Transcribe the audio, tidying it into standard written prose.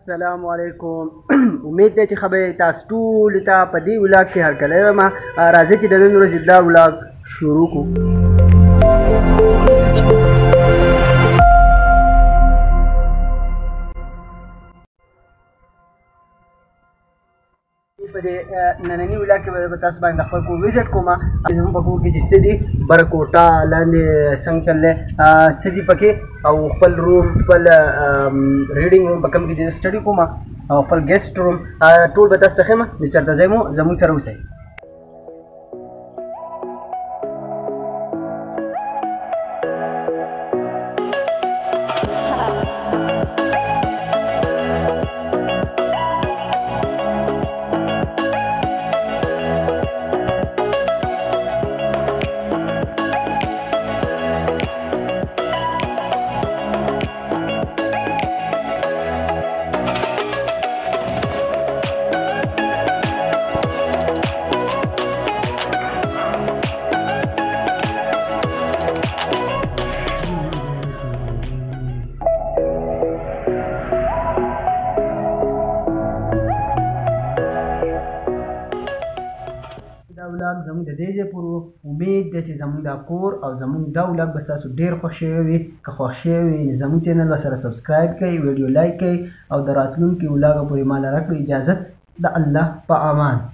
السلام علیکم. امید ده چې خبرې تاسو ټول ته په دې ولاګ کې هرکلی یم. راځئ چې د نن ورځې دا ولاګ شروع کړو. په دې ننني ولاګ کې به تاسو باندې خپل کور وزټ کوم. زموږ په کور کې چې څه دي بره کوټه لاندې څنګه چل دی څه دي پکې او خپل روم خپل ریډینګ روم په کوم کې چې سټډي کوم او خپل ګیسټ روم ټول به تاسو ته ښیم. نو چېرته ځئ مو زموږ سره اوسئ. دا ولاګ زموږ د دې ځای پورې و. امید دی چې زموږ دا کور او زموږ دا ولاګ به ستاسو ډېر خوښ شوی وي. که خوښ شوی وي زموږ چینل به سره سبسکرایب کړئ، ویډیو لایک کړئ او د راتلونکي ولاګ پورې ما لره کړئ. اجازت د الله په امان.